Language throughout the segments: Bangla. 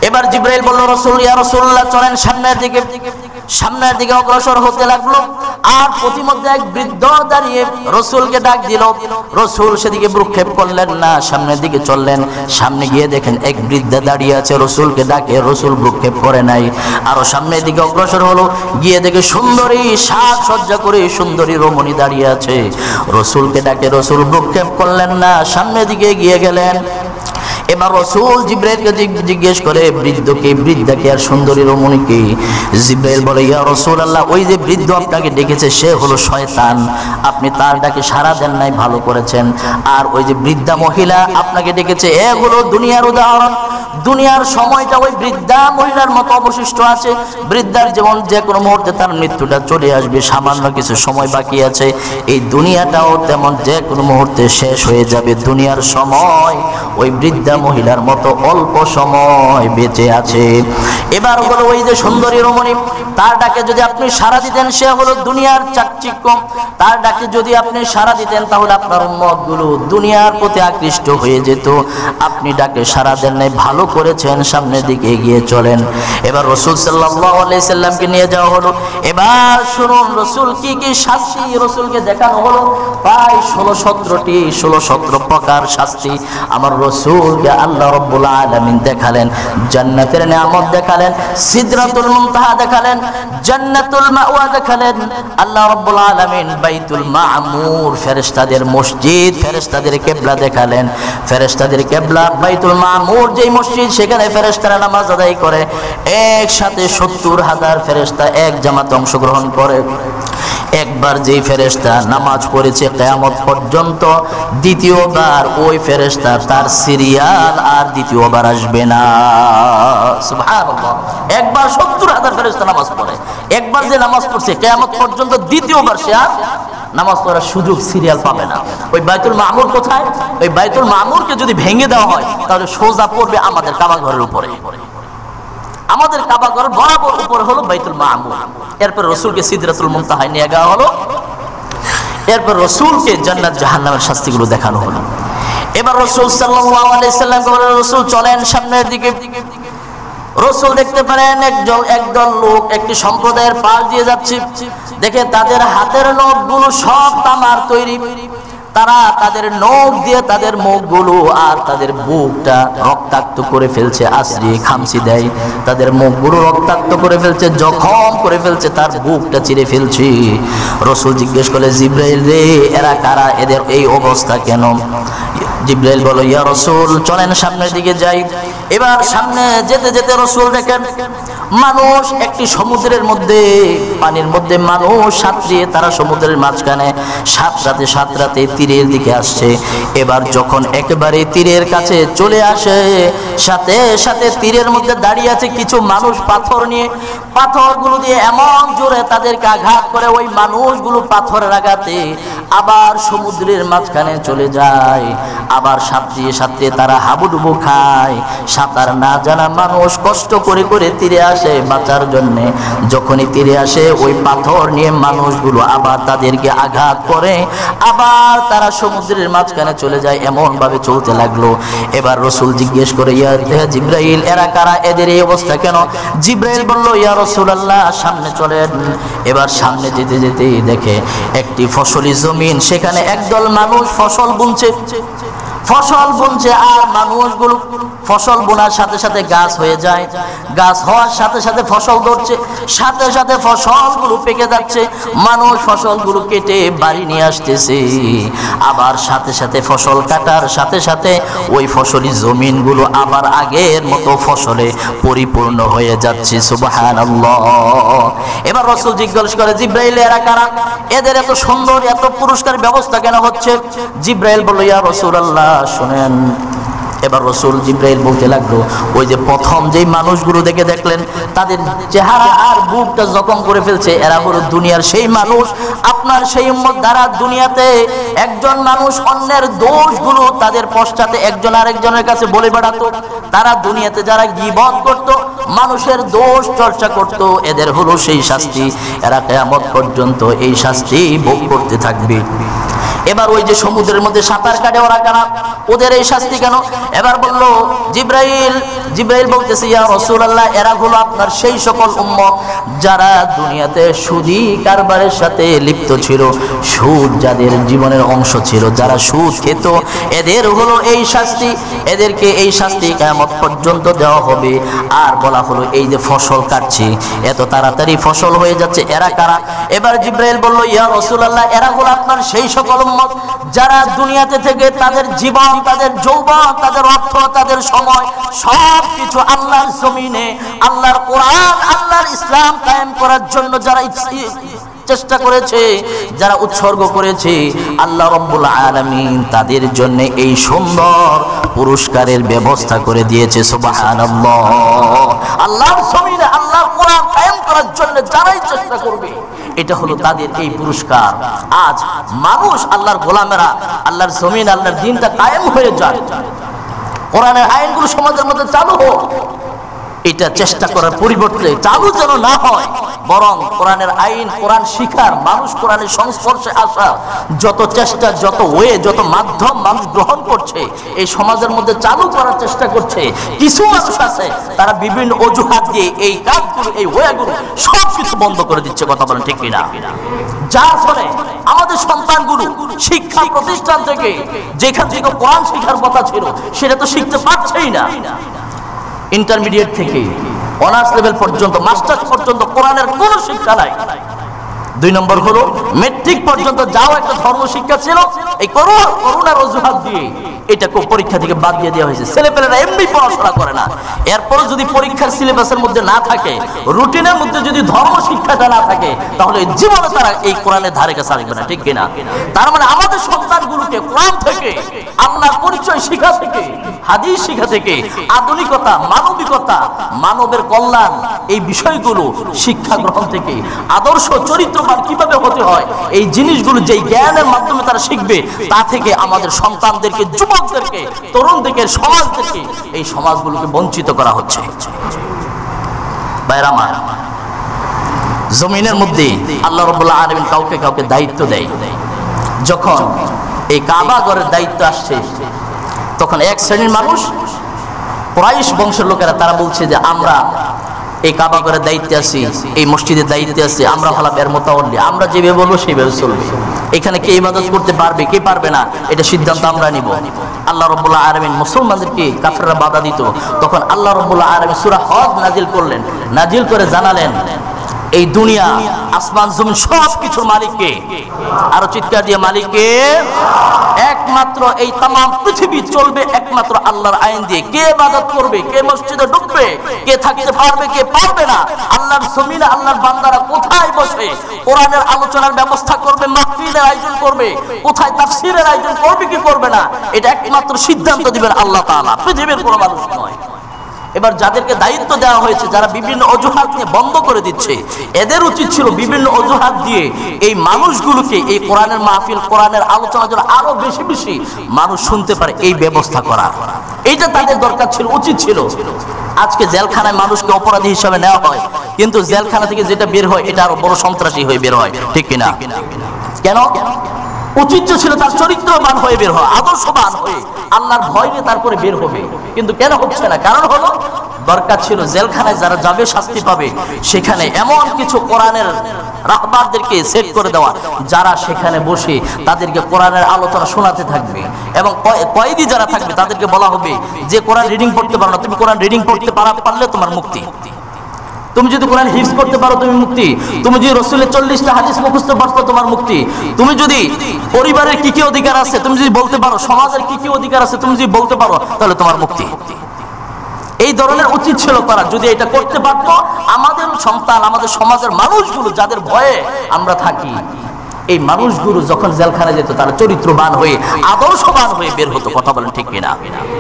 এবার জিবরাইল বলল, রাসূল ইয়া রাসূলুল্লাহ চলেন সামনের দিকে অগ্রসর হতে লাগলো। আর প্রতিমধ্যে এক বৃদ্ধ দাঁড়িয়ে রাসূলকে ডাক দিল। রাসূল সেদিকে ভ্রুক্ষেপ করলেন না, সামনের দিকে চললেন। সামনে গিয়ে দেখেন এক বৃদ্ধা দাঁড়িয়ে আছে, রাসূলকে ডাকে, রাসূল ভ্রুক্ষেপ করে নাই। আরো সামনের দিকে অগ্রসর হলো, গিয়ে দেখে সুন্দরী সাজসজ্জা করে সুন্দরী রমণী দাঁড়িয়ে আছে। রাসূলকে ডাকে, রাসূল ভ্রুক্ষেপ করলেন না, সামনের দিকে এগিয়ে গেলেন। এবার রাসূল জিবরাইলকে জিজ্ঞেস করে, বৃদ্ধকে, বৃদ্ধাকে আর সুন্দরী রমণীকে? জিবরাইল বলে, ইয়া রাসূলুল্লাহ, ওই যে বৃদ্ধ আপনাকে ডেকেছে সে হলো শয়তান, আপনি তার ডাকে সাড়া দেন নাই, ভালো করেছেন। আর ওই যে বৃদ্ধা মহিলা আপনাকে ডেকেছে এ হলো দুনিয়ার উদাহরণ। দুনিয়ার সময়টা ওই বৃদ্ধা মহিলার মতো অবশিষ্ট আছে। বৃদ্ধার যেমন যে কোনো মুহূর্তে তার মৃত্যুটা চলে আসবে, সামান্য কিছু সময় বাকি আছে। এই দুনিয়াটাও তেমন যে কোনো মুহূর্তে শেষ হয়ে যাবে। দুনিয়ার সময় ওই বৃদ্ধা মহিলার মতো অল্প সময় বেঁচে আছে। এবার হলো ওই যে সুন্দরী রমণী, তার ডাকে যদি আপনি সাড়া দিতেন সে হলো দুনিয়ার চাকচিক্য। তার ডাকে যদি আপনি সাড়া দিতেন তাহলে আপনার উম্মতগুলো দুনিয়ার প্রতি আকৃষ্ট হয়ে যেত। আপনি ডাকে সাড়া দেন নাই, ভালো করেছেন, সামনের দিকে এগিয়ে চলেন। এবার রাসূল সাল্লাল্লাহু আলাইহি সাল্লামকে নিয়ে যাওয়া হলো। এবার শুনুন রাসূল কি কি শাস্তি রাসূলকে দেখানো হলো। প্রায় 16-17 প্রকার শাস্তি আমার রাসূলকে আল্লাহ রাব্বুল আলামিন দেখালেন। জান্নাতের নিয়ামত দেখালেন, সিদরাতুল মুনতাহা দেখালেন, জান্নাতুল মাওয়া দেখালেন। আল্লাহ রাব্বুল আলামিন বাইতুল মামুর, ফেরেশতাদের মসজিদ, ফেরেশতাদের কিবলা দেখালেন। ফেরেশতাদের কিবলা বাইতুল মামুর যেই মসজিদ, সেখানে ফেরেশতারা নামাজ আদায় করে। একসাথে 70,000 ফেরেশতা এক জামাতে অংশগ্রহণ করে। একবার যেই ফেরেশতা নামাজ পড়েছে কিয়ামত পর্যন্ত দ্বিতীয়বার ওই ফেরেশতা তার সিরিয়াল আর দ্বিতীয়বার আসবে না। সুবহানাল্লাহ। একবার 70,000 ফেরেশতা নামাজ পড়ে, একবার যে নামাজ পড়ছে কিয়ামত পর্যন্ত দ্বিতীয়বার সে আর নামাজ পড়ার সুযোগ, সিরিয়াল পাবে না। ওই বাইতুল মামুর কোথায়? ওই বাইতুল মামুরকে যদি ভেঙে দেওয়া হয় তাহলে সোজা পড়বে আমাদের কাবা ঘরের উপরে। আমাদের কাবা ঘর বরাবর উপরে হলো বাইতুল মামুর। এরপর রাসূলকে সিদরাতুল মুনতাহায় নিয়ে যাওয়া হলো। এরপর রাসূলকে জান্নাত জাহান্নামের শাস্তিগুলো দেখানো হলো। এবার রাসূল সাল্লাল্লাহু আলাইহি সাল্লাম বলেন, রাসূল চলেন সামনের দিকে। রাসূল দেখতে পারেন একদল লোক একটি সম্প্রদায়ের পাশ দিয়ে যাচ্ছে। দেখে তাদের হাতের নখগুলো সব তামার তৈরি। তারা তাদের নখ দিয়ে তাদের মুখগুলো আর তাদের বুকটা রক্তাক্ত করে ফেলছে, আশ্রিয়ে খামচি দেয়। তাদের মুখগুলো রক্তাক্ত করে ফেলছে, জখম করে ফেলছে, তার বুকটা চিরে ফেলছে। রাসূল জিজ্ঞেস করে, জিবরাইল রে, এরা কারা, এদের এই অবস্থা কেন? জিবরাইল বলে, ইয়া রাসূল চলেন সামনের দিকে যাই। এবার সামনে যেতে যেতে রাসূল দেখেন মানুষ একটি সমুদ্রের মধ্যে, পানির মধ্যে মানুষ সাঁতরিয়ে তারা সমুদ্রের মাঝখানে সাত রাতে তীরের দিকে আসছে। এবার যখন একেবারে তীরের কাছে চলে আসে, সাথে সাথে তীরের মধ্যে দাঁড়িয়ে আছে কিছু মানুষ পাথর নিয়ে। পাথরগুলো দিয়ে এমন জোরে তাদেরকে আঘাত করে, ওই মানুষগুলো পাথরের আঘাতে আবার সমুদ্রের মাঝখানে চলে যায়। আবার সাঁতরিয়ে তারা হাবুডুবু খায়। সাঁতার না জানা মানুষ কষ্ট করে করে তীরে আসে বাঁচার জন্য। যখনই তীরে আসে ওই পাথর নিয়ে মানুষগুলো আবার তাদেরকে আঘাত করে, আবার তারা সমুদ্রের মাঝখানে চলে যায়। এমন ভাবে চলতে লাগলো। এবার রাসূল জিজ্ঞেস করে, ইয়া জিবরাইল, এরা কারা, এদের এই অবস্থা কেন? জিবরাইল বলল, ইয়া রাসূলুল্লাহ সামনে চলেন। এবার সামনে যেতে যেতে দেখে একটি ফসলি জমিন, সেখানে একদল মানুষ ফসল বুনছে। আর মানুষগুলো ফসল বোনার সাথে সাথে গাছ হয়ে যায়। গাছ হওয়ার সাথে সাথে ফসল ধরছে, সাথে সাথে ফসলগুলো পেকে যাচ্ছে। মানুষ ফসলগুলো কেটে বাড়ি নিয়ে আসতেছে। আবার সাথে সাথে ফসল কাটার সাথে সাথে ওই ফসলি জমিনগুলো আবার আগের মতো ফসলে পরিপূর্ণ হয়ে যাচ্ছে। সুবহানাল্লাহ। এবার রাসূল জিজ্ঞাসা করে, জিবরাইল এরা কারা, এদের এত সুন্দর এত পুরস্কার ব্যবস্থা কেন হচ্ছে? জিবরাইল বলল, ইয়া রাসূলুল্লাহ শুনেন। এবার রাসূল জিবরাইল বলতে লাগলো, ওই যে প্রথম যেই মানুষগুলো দেখলেন তাদের চেহারা আর বুকটা জখম করে ফেলছে, এরা হলো দুনিয়ার সেই মানুষ। আপনার সেই উম্মত দ্বারা দুনিয়াতে একজন মানুষ অন্যের দোষগুলো তাদের পশ্চাতে একজন আরেকজনের কাছে বলে বেড়াতো। তারা দুনিয়াতে যারা গীবত করত, মানুষের দোষ চর্চা করত, এদের হলো সেই শাস্তি। এরা কিয়ামত পর্যন্ত এই শাস্তি ভোগ করতে থাকবে। এবার ওই যে সমুদ্রের মধ্যে সাঁতার কাটে ওরা কারা, ওদের এই শাস্তি কেন? এবার বলল জিবরাইল, জিবরাইল বলতেছে ইয়া রাসূলুল্লাহ এরা হলো আপনার সেই সকল উম্মত যারা দুনিয়াতে সুদী কারবারের সাথে লিপ্ত ছিল, সুদ যাদের জীবনের অংশ ছিল, যারা সুদ খেত, এদের হলো এই শাস্তি, এদেরকে এই শাস্তি কিয়ামত পর্যন্ত দেওয়া হবে। আর বলা হলো এই যে ফসল কাটছি, এত তাড়াতাড়ি ফসল হয়ে যাচ্ছে, এরা কারা? এবার জিবরাইল বলল ইয়া রাসূলুল্লাহ এরা হলো আপনার সেই সকল উম্মত যারা দুনিয়াতে থেকে তাদের জীবন, তাদের যৌবন, তাদের অর্থ, তাদের সময় সব কিছু আল্লাহর জমিনে আল্লাহর কোরআন, আল্লাহর ইসলাম কায়েম করার জন্য যারা চেষ্টা করেছে, যারা উৎসর্গ করেছে, আল্লাহ রাব্বুল আলামিন তাদের জন্য এই সুন্দর পুরস্কারের ব্যবস্থা করে দিয়েছে। সুবহানাল্লাহ। আল্লাহর জমিনে আল্লাহর কোরআন কায়েম করার জন্য যারাই চেষ্টা করবে, এটা হলো তাদের এই পুরস্কার। আজ মানুষ আল্লাহর গোলামেরা আল্লাহর জমিন, আল্লাহর দ্বীনটা কায়েম হয়ে যায়, কোরআনের আইনগুলো সমাজের মধ্যে চালু হোক, এটা চেষ্টা করার পরিবর্তে চালু যেন না হয়, বরং কোরআনের আইন, কোরআন শিখার, মানুষ কোরআনের সংস্পর্শে আসা যত চেষ্টা, যত ওয়ে, যত মাধ্যম মানুষ গ্রহণ করছে, এই সমাজের মধ্যে চালু করার চেষ্টা করছে। কিছু মানুষ আছে তারা বিভিন্ন অজুহাত দিয়ে এই কাজগুলো, এই ওয়েগুলো সব কিছু বন্ধ করে দিচ্ছে। কথা বলেন ঠিক কিনা? যার ফলে আমাদের সন্তানগুলো শিক্ষা প্রতিষ্ঠান থেকে যেখান থেকে কোরআন শিখার কথা ছিল সেটা তো শিখতে পারছেই না। ইন্টারমিডিয়েট থেকে অনার্স লেভেল পর্যন্ত, মাস্টার্স পর্যন্ত কোরআনের কোনো শিক্ষা নাই। 2 নম্বর হলো মেট্রিক পর্যন্ত যাও একটা ধর্ম শিক্ষা ছিল, এই করোনার অজুহাত দিয়ে এটাকে পরীক্ষা থেকে বাদ দিয়ে দেওয়া হয়েছে। ছেলেপেলেরা এমনি পড়াশোনা করে না, এরপরে যদি পরীক্ষার সিলেবাসের মধ্যে না থাকে, রুটিনের মধ্যে যদি ধর্ম শিক্ষাটা না থাকে, তাহলে জীবনে তারা এই কোরআনের ধারে কাছে আসবে না। ঠিক কিনা? তার মানে আমাদের সন্তানগুলোকে কোরআন থেকে, আল্লাহর পরিচয় শিখা থেকে, হাদিস শিখা থেকে, আধুনিকতা, মানবিকতা, মানবের কল্যাণ, এই বিষয়গুলো শিক্ষা গ্রহণ থেকে, আদর্শ চরিত্রবান কিভাবে হতে হয়, এই জিনিসগুলো যেই জ্ঞানের মাধ্যমে তারা শিখবে, তা থেকে আমাদের সন্তানদেরকে, যুবকদেরকে, তরুণদেরকে, সমাজদেরকে, এই সমাজগুলোকে বঞ্চিত করা হচ্ছে। ভাইরা আমার, জমিনের মধ্যে আল্লাহ রাব্বুল আলামিন কাউকে কাউকে দায়িত্ব দেয়। যখন এই কাবা ঘরের দায়িত্ব আসছে, তখন এক শ্রেণীর মানুষ, কুরাইশ বংশের লোকেরা, তারা বলছে যে আমরা এই কাবা ঘরের দায়িত্বে আছি, এই মসজিদের দায়িত্বে আছি, আমরা হলাম এর মোতাওয়াল্লি, আমরা যেভাবে বলবো সেইভাবে চলবে, এখানে কে ইবাদত করতে পারবে, কে পারবে না, এটা সিদ্ধান্ত আমরা নিব। আল্লাহ রাব্বুল আলামিন মুসলমানদেরকে কাফেররা বাধা দিত, তখন আল্লাহ রাব্বুল আলামিন সূরা হজ নাজিল করলেন, নাজিল করে জানালেন এই দুনিয়া, আসমান, জমিন সব কিছুর মালিক কে? আরো চিৎকার দিয়ে মালিক কে? একমাত্র এই তামাম পৃথিবী চলবে একমাত্র আল্লাহর আইন দিয়ে। কে ইবাদত করবে, কে মসজিদে ঢুকবে, কে থাকতে পারবে, কে পারবে না, আল্লাহর জমিনে আল্লাহর বান্দারা কোথায় বসে কোরআনের আলোচনার ব্যবস্থা করবে, মাহফিলের আয়োজন করবে, কোথায় তাফসীরের আয়োজন করবে কি করবে না, এটা একমাত্র সিদ্ধান্ত দিবেন আল্লাহ তাআলা, পৃথিবীর কোনো মানুষ নয়। এবার যাদেরকে দায়িত্ব দেওয়া হয়েছে, যারা বিভিন্ন অজুহাত নিয়ে বন্ধ করে দিচ্ছে, এদের উচিত ছিল বিভিন্ন অজুহাত দিয়ে এই মানুষগুলোকে এই কোরআনের মাহফিল, কোরআনের আলোচনা যেন আরো বেশি বেশি মানুষ শুনতে পারে, এই ব্যবস্থা করা। এইটা তাদের দরকার ছিল, উচিত ছিল। আজকে জেলখানায় মানুষকে অপরাধী হিসাবে নেওয়া হয়, কিন্তু জেলখানা থেকে যেটা বের হয় এটা আরো বড় সন্ত্রাসী হয়ে বের হয়। ঠিক কিনা? কেন? উচিত ছিল তার চরিত্রবান হয়ে বের হয়, আদর্শবান হয়ে, আল্লাহর ভয় নিয়ে তারপরে বের হবে, কিন্তু কেন হচ্ছে না? কারণ হলো দরকার ছিল জেলখানায় যারা যাবে শাস্তি পাবে, সেখানে এমন কিছু কোরআনের রাহবারদেরকে সেট করে দেওয়া, যারা সেখানে বসে তাদেরকে কোরআনের আলোচনা শোনাতে থাকবে, এবং কয়েদি যারা থাকবে তাদেরকে বলা হবে যে কোরআন রিডিং পড়তে পারো না, তুমি কোরআন রিডিং পড়তে পারলে তোমার মুক্তি, তুমি যদি কোরআন হিফজ করতে পারো তুমি মুক্তি, তুমি যদি রাসূলের 40টা হাদিস মুখস্থ পারো তোমার মুক্তি, তুমি যদি পরিবারের কি কি অধিকার আছে তুমি যদি বলতে পারো, সমাজের কি কি অধিকার আছে তুমি যদি বলতে পারো, তাহলে তোমার মুক্তি। এই ধরনের উচিত ছিল করা। যদি এটা করতে পারতো, আমাদের সন্তান, আমাদের সমাজের মানুষগুলো যাদের ভয়ে আমরা থাকি, এই মানুষগুলো যখন জেলখানায় যেত তারা চরিত্রবান হয়ে, আদর্শবান হয়ে বের হতো। কথা বলেন ঠিক কিনা?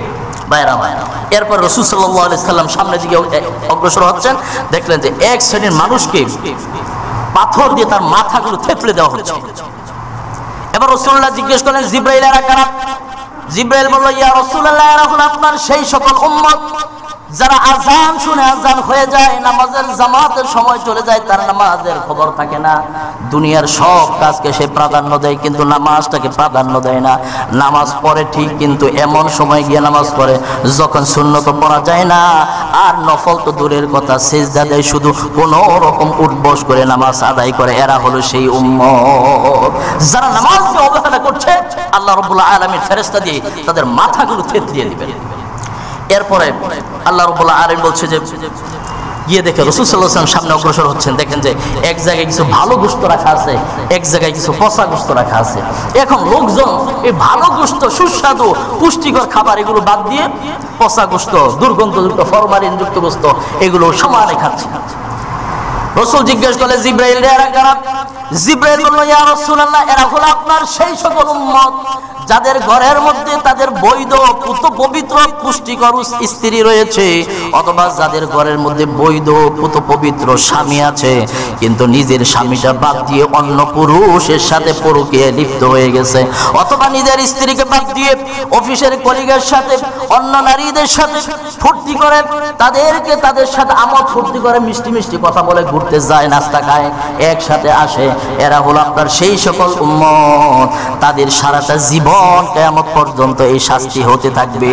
এরপর রাসূল সাল্লাল্লাহু আলাইহি সাল্লাম সামনের দিকে অগ্রসর হচ্ছেন, দেখলেন যে এক শ্রেণীর মানুষকে পাথর দিয়ে তার মাথাগুলো থেতলে দেওয়া হচ্ছে। এবার রাসূলুল্লাহ জিজ্ঞেস করলেন, জিবরাইল এরা কারা? জিবরাইল বলল, ইয়া রাসূলুল্লাহ, এরা হলো আপনার সেই সকল উম্মত যারা আজান শুনে আজান হয়ে যায়, নামাজের জামাতের সময় চলে যায়, তার নামাজের খবর থাকে না। দুনিয়ার সব কাজকে সে প্রাধান্য দেয়, কিন্তু নামাজটাকে প্রাধান্য দেয় না। নামাজ পড়ে ঠিক, কিন্তু এমন সময় গিয়ে নামাজ পড়ে যখন সুন্নত পড়া যায় না, আর নফল তো দূরের কথা, সিজদা দেয়, শুধু কোনো রকম উঠবস করে নামাজ আদায় করে। এরা হলো সেই উম্মত যারা নামাজকে অবহেলা করছে, আল্লাহ রাব্বুল আলামিন ফেরেশতা দিয়ে তাদের মাথাগুলো থেতলিয়ে দিবেন। এরপরে আল্লাহ রাব্বুল আলামিন বলছে যে গিয়ে দেখে রাসূল সাল্লাল্লাহু আলাইহি ওয়াসাল্লাম সামনে অগ্রসর হচ্ছেন, দেখেন যে এক জায়গায় কিছু ভালো গোশত রাখা আছে, এক জায়গায় কিছু পচা গোশত রাখা আছে। এখন লোকজন এই ভালো গোশত, সুস্বাদু পুষ্টিকর খাবার এগুলো বাদ দিয়ে পচা গোশত, দুর্গন্ধযুক্ত ফরমালিনযুক্ত গোশত এগুলো সমানে খাচ্ছে। রাসূল জিজ্ঞেস করলেন, জিবরাইল এরা কারা? জিবরাইল বলল, ইয়া রাসূলুল্লাহ, এরা হলো আপনার সেই সকল উম্মত যাদের ঘরের মধ্যে তাদের বৈধ পুত পবিত্র পুষ্টিকর স্ত্রী রয়েছে, অথবা যাদের ঘরের মধ্যে বৈধ পুত পবিত্র স্বামী আছে, কিন্তু নিজের স্বামীটা বাদ দিয়ে অন্য পুরুষের সাথে পরকীয়ায় লিপ্ত হয়ে গেছে, অথবা নিজের স্ত্রীকে বাদ দিয়ে অফিসের কলিগের সাথে অন্য নারীদের সাথে ফুর্তি করে, তাদেরকে তাদের সাথে আমোদ ফুর্তি করে, মিষ্টি মিষ্টি কথা বলে ঘুরতে যায়, নাস্তা খায়, একসাথে আসে। এরা হলো আপনার সেই সকল উম্মত, তাদের সারাটা জীবন কিয়ামত পর্যন্ত এই শাস্তি হতে থাকবে।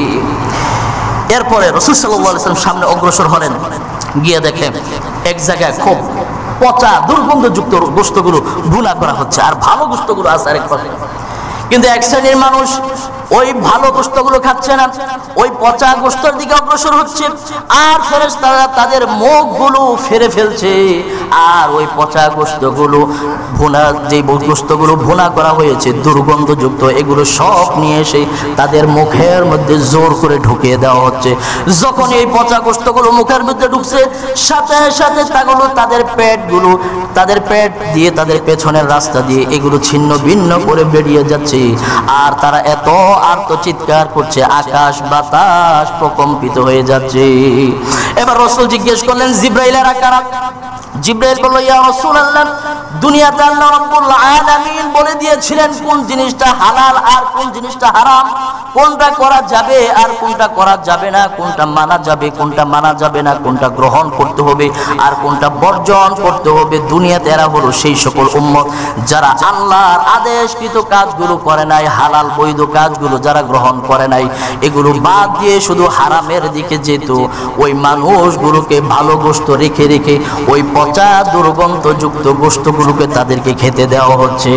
এরপরে রাসূল সাল্লাল্লাহু আলাইহি ওয়াসাল্লাম সামনে অগ্রসর হলেন, গিয়ে দেখেন এক জায়গায় খুব পচা দুর্গন্ধযুক্ত গোশতগুলো ভুনা করা হচ্ছে, আর ভালো গোশতগুলো আছে আরেক পাশে। কিন্তু এক শ্রেণীর মানুষ ওই ভালো গোশতগুলো খাচ্ছে না, ওই পচা গোশতের দিকে অগ্রসর হচ্ছে, আর ফেরেশতারা তাদের মুখগুলো ফেরে ফেলছে, আর ওই পচা গোশতগুলো ভুনা, যে গোশতগুলো ভুনা করা হয়েছে দুর্গন্ধযুক্ত, এগুলো সব নিয়ে এসে তাদের মুখের মধ্যে জোর করে ঢুকিয়ে দেওয়া হচ্ছে। যখন এই পচা গোশতগুলো মুখের মধ্যে ঢুকছে, সাথে সাথে তাগুলো তাদের পেট দিয়ে, তাদের পেছনের রাস্তা দিয়ে এগুলো ছিন্ন ভিন্ন করে বেরিয়ে যাচ্ছে, আর তারা এত আর্তচিৎকার করছে, আকাশ বাতাস প্রকম্পিত হয়ে যাচ্ছে। এবার রাসূল জিজ্ঞেস করলেন, জিবরাইল এরা কারা? জিবরাইল বলল, ইয়া রাসূলুল্লাহ, দুনিয়াতে আল্লাহ রাব্বুল আলামিন বলে দিয়েছিলেন কোন জিনিসটা হালাল আর কোন জিনিসটা হারাম, কোনটা করা যাবে আর কোনটা করা যাবে না, কোনটা মানা যাবে কোনটা মানা যাবে না, কোনটা গ্রহণ করতে হবে আর কোনটা বর্জন করতে হবে। দুনিয়াতে এরা হলো সেই সকল উম্মত যারা আল্লাহর আদেশকৃত কাজগুলো করে নাই, হালাল বৈধ কাজগুলো যারা গ্রহণ করে নাই, এগুলো বাদ দিয়ে শুধু হারামের দিকে যেত, ওই মানুষগুলোকে ভালো গোশত রেখে রেখে ওই পচা দুর্গন্ধযুক্ত গোশতগুলোকে তাদেরকে খেতে দেওয়া হচ্ছে।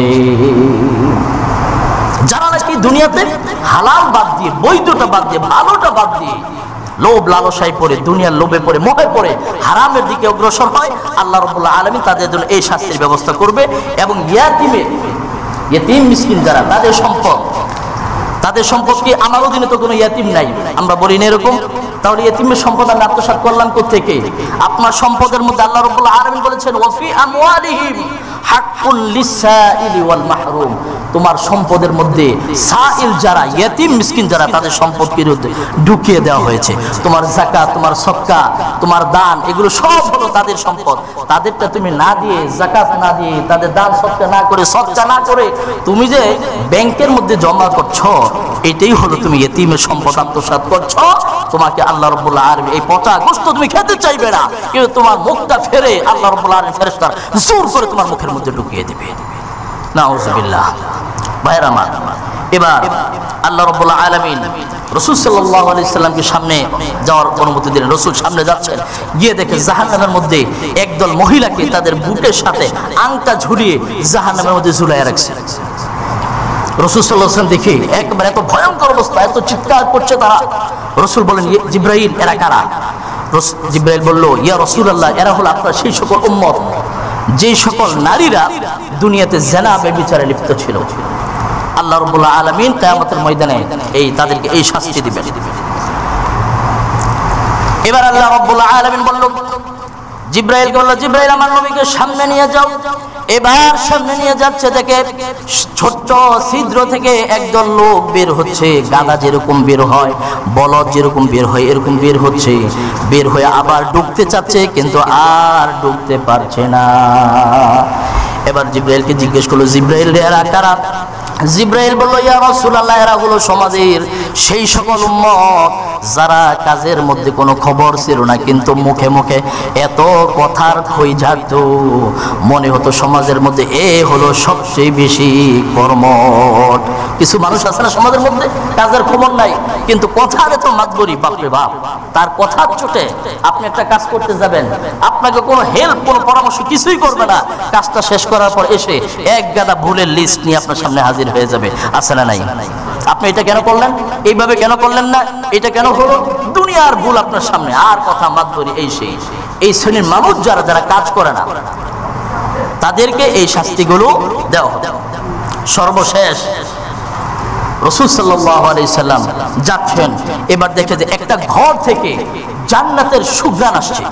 যারা নাকি দুনিয়াতে হালাল বাদ দিয়ে, বৈধটা বাদ দিয়ে, ভালোটা বাদ দিয়ে লোভ লালসায় পড়ে, দুনিয়ার লোভে পড়ে, মোহে পড়ে হারামের দিকে অগ্রসর হয়, আল্লাহ রাব্বুল আলামিন তাদের জন্য এই শাস্তির ব্যবস্থা করবে। এবং ইয়েতিম মিসকিন যারা, তাদের সম্পদ কি? আমার অধীনে তো কোনো ইয়েতিম নাই, আমরা বলি না এরকম। তাহলে ইয়েতিমের সম্পদ আমি আত্মসাৎ করলাম কোত্থেকে? আপনার সম্পদের মধ্যে আল্লাহ রাব্বুল আলামিন বলেছেন, ওয়াফি আমওয়ালিহিম হাক্কুন লিসাইলি ওয়াল মাহরুম, তোমার সম্পদের মধ্যে সাইল যারা, ইয়েতিম মিসকিন যারা, তাদের সম্পদকে ঢুকিয়ে দেওয়া হয়েছে। তোমার যাকাত, তোমার সদকা, তোমার দান, এগুলো সব হলো তাদের সম্পদ। তাদেরটা তুমি না দিয়ে, যাকাত না দিয়ে, তাদের দান সদকা না করে, সদকা না করে তুমি যে ব্যাংকের মধ্যে জমা করছো, এটাই হলো তুমি ইয়েতিমের সম্পদ আত্মসাৎ করছো। তোমাকে আল্লাহ রাব্বুল আলামিন এই পচা গোশত তুমি খেতে চাইবে না, কিন্তু তোমার মুখটা ফেরে আল্লাহ রাব্বুল আলামিন ফেরেশতারা জোর করে তোমার মুখের মধ্যে ঢুকিয়ে দিবে। নাউযুবিল্লাহ। ভাইরা আমার, এবার আল্লাহ রাব্বুল আলামিন রাসূল সাল্লাল্লাহু আলাইহি সাল্লামকে সামনে যাওয়ার অনুমতি দিলেন। রাসূল সামনে যাচ্ছেন, গিয়ে দেখে জাহান্নামের মধ্যে একদল মহিলাকে তাদের বুকের সাথে আংটা ঝুলিয়ে জাহান্নামের মধ্যে ঝুলাইয়া রাখছে। রাসূল সাল্লাল্লাহু আলাইহি ওয়াসাল্লাম দেখে একবারে এত ভয়ঙ্কর অবস্থা, এত চিৎকার করছে তারা। রাসূল বলেন, জিবরাইল এরা কারা? জিবরাইল বলল, ইয়া রাসূলুল্লাহ, এরা হলো আপনার সেই সকল উম্মত যে সকল নারীরা দুনিয়াতে জিনা ব্যভিচারে লিপ্ত ছিল। আল্লাহ রাব্বুল আলামিন কিয়ামতের ময়দানে তাদেরকে এই শাস্তি দিবেন। এবার আল্লাহ রাব্বুল আলামিন বলল, জিবরাইলকে বলল, জিবরাইল আমার নবীকে সামনে নিয়ে যাও। এবার সামনে নিয়ে যাচ্ছে, দেখে ছোট্ট ছিদ্র থেকে একদল লোক বের হচ্ছে, গাধা যেরকম বের হয়, বলদ যেরকম বের হয়, এরকম বের হচ্ছে। বের হয়ে আবার ঢুকতে চাচ্ছে, কিন্তু আর ঢুকতে পারছে না। এবার জিবরাইলকে জিজ্ঞেস করলো, জিবরাইল এরা কারা? জিব্রাইল বলল, ইয়া রাসূলুল্লাহ, এরা হলো সমাজের সেই সকল উম্মত যারা কাজের মধ্যে কোনো খবর ছিল না, কিন্তু মুখে মুখে এত কথার খই ঝাড়ত, মনে হতো সমাজের মধ্যে এ হলো সবচেয়ে বেশি কর্মঠ। কিছু মানুষ আছে না সমাজের মধ্যে, কাজের খবর নাই, কিন্তু কথার এত মাতবরি, বাপরে বাপ। তার কথার চোটে আপনি একটা কাজ করতে যাবেন, আপনাকে কোনো হেল্প, কোনো পরামর্শ কিছুই করবে না, কাজটা শেষ করার পর এসে এক গাদা ভুলের লিস্ট নিয়ে আপনার সামনে হাজির হয়ে যাবে। আছে না নাই? আপনি এটা কেন করলেন, এইভাবে কেন করলেন না, এটা কেন হলো, দুনিয়ার ভুল আপনার সামনে, আর কথা মাতবরি এই সেই। এই শ্রেণীর মানুষ যারা যারা কাজ করে না, তাদেরকে এই শাস্তিগুলো দেওয়া হবে। সর্বশেষ রাসূল সাল্লাল্লাহু আলাইহি সাল্লাম যাচ্ছেন, এবার দেখে যে একটা ঘর থেকে জান্নাতের সুঘ্রাণ আসছে।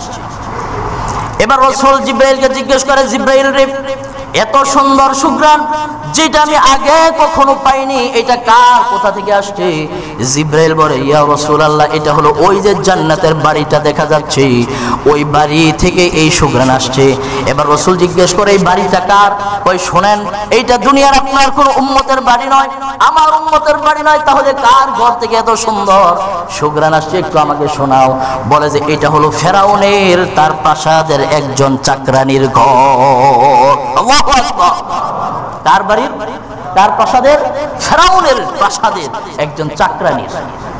এবার রাসূল জিব্রাইলকে জিজ্ঞেস করে, জিব্রাইল রে, এত সুন্দর সুঘ্রাণ যেটা আমি আগে কখনো পাইনি, এটা কার, কোথা থেকে আসছে? জিব্রাইল বলে, ইয়া রাসূলুল্লাহ, এটা হলো ওই যে জান্নাতের বাড়িটা দেখা যাচ্ছে, ওই বাড়ি থেকে এই সুঘ্রাণ আসছে। এবার রাসূল জিজ্ঞেস করে, এই বাড়িটা কার? কই, শুনেন, এইটা দুনিয়ার আপনার কোনো উম্মতের বাড়ি নয়, আমার উম্মতের বাড়ি নয়, তাহলে কার ঘর থেকে এত সুন্দর সুঘ্রাণ আসছে, একটু আমাকে শোনাও। বলে যে এটা হলো ফেরাউনের তার প্রাসাদের একজন চাকরানির ঘর। আল্লাহু আকবার। কার বাড়ির, কার প্রাসাদের? ফেরাউনের প্রাসাদের একজন চাকরানির।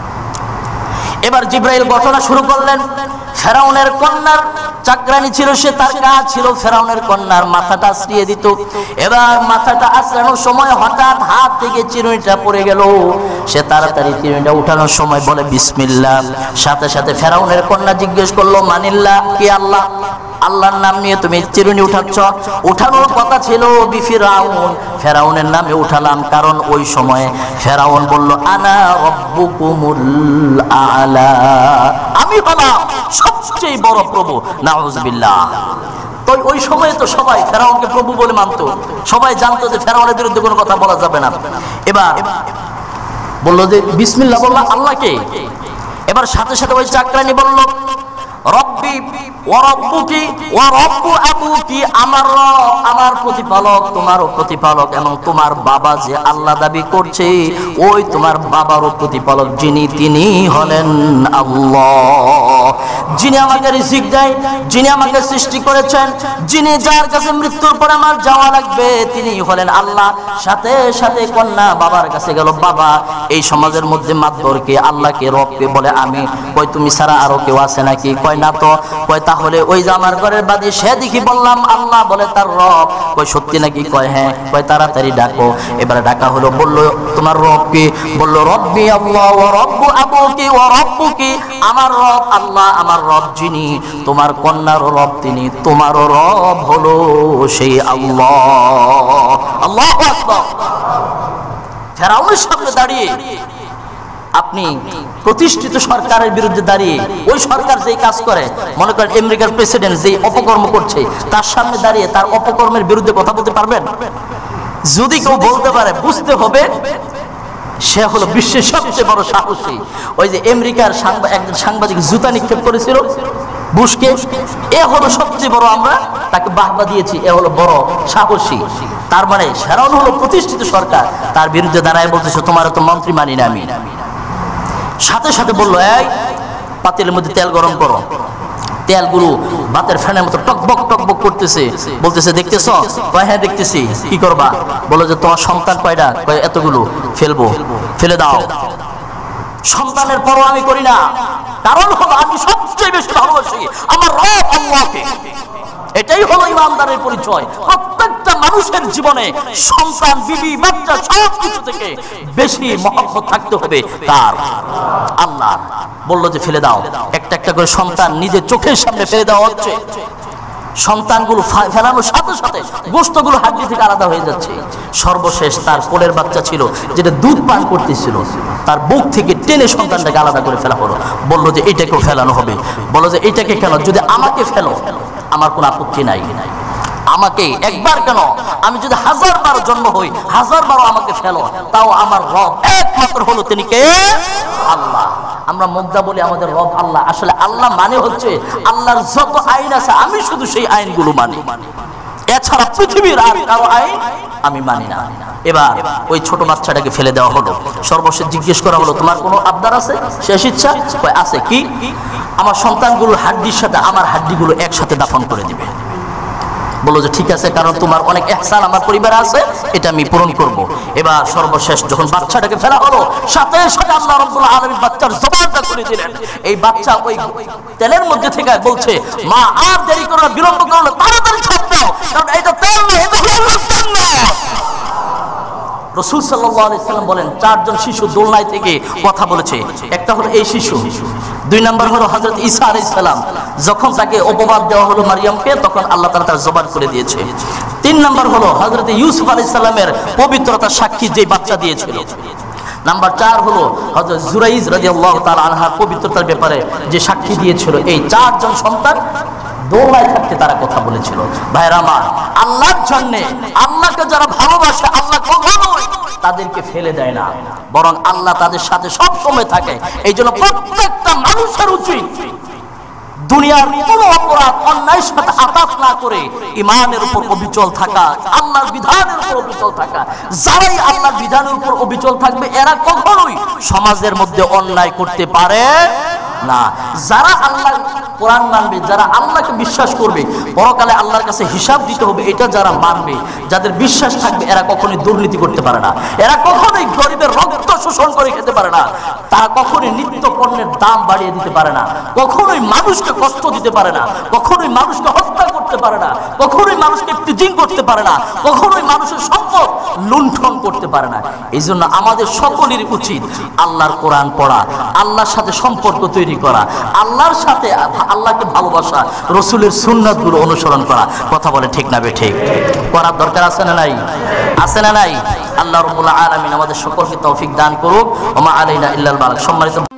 এবার জিব্রাইল ঘটনা শুরু করলেন। ফেরাউনের কন্যার চাকরানি ছিল সে, তার কাজ ছিল ফেরাউনের কন্যার মাথাটা আশ্রিয়ে দিত। এবার মাথাটা আশ্রানোর সময় হঠাৎ হাত থেকে চিরুনিটা পড়ে গেল, সে তাড়াতাড়ি চিরুনিটা উঠানোর সময় বলে বিসমিল্লাহ। সাথে সাথে ফেরাউনের কন্যা জিজ্ঞেস করলো, মানিল্লাহ, কি আল্লাহ? আল্লাহর নাম নিয়ে তুমি চিরুনি উঠাচ্ছ? উঠানোর কথা ছিল বিফিরাউন, ফেরাউনের নামে উঠালাম, কারণ ওই সময়ে ফেরাউন বলল, আনা রব্বুকুমুল আলা, আমি হলাম সবচেয়ে বড় প্রভু। নাউযুবিল্লাহ। তো ওই সময়ে তো সবাই ফেরাউনকে প্রভু বলে মানতো, সবাই জানতো যে ফেরাউনের বিরুদ্ধে কোনো কথা বলা যাবে না। এবার বললো যে বিসমিল্লাহ, বললো আল্লাহকে। এবার সাথে সাথে ওই চাকরানি বলল, রব্বি ওয়া রব্বুকি ওয়া রব্বু আবুকি, আমার রব, আমার প্রতিপালক, তোমারও প্রতিপালক, এবং তোমার বাবা যে আল্লাহ দাবি করছে ওই তোমার বাবারও প্রতিপালক, যিনি তিনি হলেন আল্লাহ, যিনি আমাকে রিজিক দেয়, যিনি আমাকে সৃষ্টি করেছেন, যিনি যার কাছে মৃত্যুর পর আমার যাওয়া লাগবে তিনি হলেন আল্লাহ। সাথে সাথে কন্যা বাবার কাছে গেল, বাবা, এই সমাজের মধ্যে মাতবরকে, আল্লাহকে, রবকে বলে আমি। কই, তুমি ছাড়া আরো কেউ আছে নাকি? কয় না তো। কয় তাহলে ওই যে আমার ঘরের বাদী সে দেখি বললাম আল্লাহ বলে তার রব। কয় সত্যি নাকি? কয় হ্যাঁ। কয় তাড়াতাড়ি ডাকো। এবারে ডাকা হলো। বললো তোমার রব কি? বললো রব্বি আল্লাহ ওয়া রব্বু আবুকি ওয়া রব্বুকি, আমার রব আল্লাহ, আমার রব যিনি, তোমার কন্যার রব তিনি, তোমারও রব হলো সেই আল্লাহ। আল্লাহু আকবার। ফেরাউনের সামনে দাঁড়িয়ে আপনি প্রতিষ্ঠিত সরকারের বিরুদ্ধে দাঁড়িয়ে, ওই সরকার যেই কাজ করে, মনে করেন আমেরিকার প্রেসিডেন্ট যেই অপকর্ম করছে, তার সামনে দাঁড়িয়ে তার অপকর্মের বিরুদ্ধে কথা বলতে পারবেন? যদি কেউ বলতে পারে, বুঝতে হবে সে হলো বিশ্বের সবচেয়ে বড় সাহসী। ওই যে আমেরিকার একজন সাংবাদিক জুতা নিক্ষেপ করেছিল বুশকে, এ হলো সবচেয়ে বড়, আমরা তাকে বাহবা দিয়েছি, এ হলো বড় সাহসী। তার মানে ফেরাউন হলো প্রতিষ্ঠিত সরকার, তার বিরুদ্ধে দাঁড়ায় বলতেছে তোমার তো মন্ত্রী মানি না আমি। সাথে সাথে বললো, এই পাতিলের মধ্যে তেল গরম করো। তেলগুলো ভাতের ফ্যানের মতো টকবক টকবক করতেছে। বলতেছে দেখতেছ? কয় হ্যাঁ দেখতেছি। কি করবা? বলো যে তোমার সন্তান কয়টা? কয় এতগুলো। ফেলবো। ফেলে দাও। সন্তানের পরও আমি করি না, কারণ হলো আমি সবচেয়ে বেশি ভালোবাসি আমার রব আল্লাহকে। এটাই হলো ইমানদারের পরিচয়। প্রত্যেকটা মানুষের জীবনে সন্তান, বিবি, বাচ্চা সবকিছু থেকে বেশি মহব্বত থাকতে হবে কার? আল্লাহ। বললো যে ফেলে দাও। একটা একটা করে সন্তান নিজের চোখের সামনে ফেলে দেওয়া হচ্ছে। সন্তানগুলো ফেলানোর সাথে সাথে গোশতগুলো হাড্ডি থেকে আলাদা হয়ে যাচ্ছে। সর্বশেষ তার কোলের বাচ্চা ছিল যেটা দুধ পান করতেছিল, তার বুক থেকে টেনে সন্তানটাকে আলাদা করে ফেলা হলো। বললো যে এটাকেও ফেলানো হবে। বললো যে এটাকে কেন? যদি আমাকে ফেলো আমার কোনো আপত্তি নাই। আমাকে একবার কেন, আমি যদি 1000 বার জন্ম হই, 1000 বারও আমাকে ফেলো, তাও আমার রব একমাত্র হলো তিনি কে? আল্লাহ। আমরা মুদ্রা বলি আমাদের রব আল্লাহ, আসলে আল্লাহ মানে হচ্ছে আল্লাহর যত আইন আছে আমি শুধু সেই আইনগুলো মানি। এছাড়া পৃথিবীর আর কারো আইন আমি মানি না। এবার ওই ছোট বাচ্চাটাকে ফেলে দেওয়া হলো। সর্বশেষ জিজ্ঞেস করা হলো, তোমার কোনো আবদার আছে, শেষ ইচ্ছা? আছে। কি? আমার সন্তানগুলোর হাড্ডির সাথে আমার হাড্ডিগুলো একসাথে দাফন করে দিবে। বলো যে ঠিক আছে, কারণ তোমার অনেক ইহসান আমার পরিবারে আছে, এটা আমি পূরণ করব। এবার সর্বশেষ যখন বাচ্চাটাকে ফেলা হলো, সাথে সাথে আল্লাহ রাব্বুল আলামিন বাচ্চার জবানটা খুলে দিলেন। এই বাচ্চা ওই তেলের মধ্যে থেকে বলছে, মা আর দেরি করো না, বিলম্ব করো না, তাড়াতাড়ি ছাড় দাও, কারণ এটা তেল না, এটা হলো জান্নাত। রাসূল সাল্লাল্লাহু আলাইহি সাল্লাম বলেন, চারজন শিশু দোলনায় থেকে কথা বলেছে। একটা হলো এই শিশু, দুই নাম্বার হলো হযরত ঈসা আলাইহিস সালাম, যখন তাকে অপবাদ দেওয়া হলো মারিয়ামকে, তখন আল্লাহ তাআলা তার জবান করে দিয়েছে। তিন নাম্বার হলো হযরত ইউসুফ আলাইহিস সালামের পবিত্রতার সাক্ষী যে বাচ্চা দিয়েছিল। নাম্বার 4 হলো হযরত জুরাইজ রাদিয়াল্লাহু তাআলা আনহার পবিত্রতার ব্যাপারে যে সাক্ষী দিয়েছিল। এই চারজন সন্তান দোলায় থাকতে তারা কথা বলেছিল। ভাইরা আমার, আল্লাহর জন্য, আল্লাহকে যারা ভালোবাসে, আল্লাহ কখনোই তাদেরকে ফেলে দেয় না, বরং আল্লাহ তাদের সাথে সব সময় থাকে। এই জন্য প্রত্যেকটা মানুষের উচিত দুনিয়ার কোনো অপরাধ অন্যায়ের সাথে আতাত না করে ঈমানের উপর অবিচল থাকা, আল্লাহর বিধানের উপর অবিচল থাকা। যারাই আল্লাহর বিধানের উপর অবিচল থাকবে, এরা কখনোই সমাজের মধ্যে অন্যায় করতে পারে না। যারা আল্লাহর কোরআন মানবে, যারা আল্লাহকে বিশ্বাস করবে, পরকালে আল্লাহর কাছে হিসাব দিতে হবে, এটা যারা মানবে, যাদের বিশ্বাস থাকবে, এরা কখনোই দুর্নীতি করতে পারে না, এরা কখনোই গরিবের রক্ত শোষণ করে খেতে পারে না, তারা কখনোই নিত্য পণ্যের দাম বাড়িয়ে দিতে পারে না, কখনোই মানুষকে কষ্ট দিতে পারে না, কখনোই মানুষকে হত্যা করতে পারে না, কখনোই মানুষকে ইফতিজিং করতে পারে না, কখনোই মানুষের সম্পদ লুণ্ঠন করতে পারে না। এই জন্য আমাদের সকলেরই উচিত আল্লাহর কোরআন পড়া, আল্লাহর সাথে সম্পর্ক তৈরি করা, আল্লাহর সাথে আল্লাহকে ভালোবাসা, রসুলের সুন্নাতগুলো অনুসরণ করা। কথা বলে ঠিক না বে ঠিক? করার দরকার আছে না নাই? আছে না নাই? আল্লাহ রাব্বুল আলামিন আমাদের সকলকে তৌফিক দান করুক। ওয়া মা আলাইনা ইল্লাল বালাগ। সম্মানিত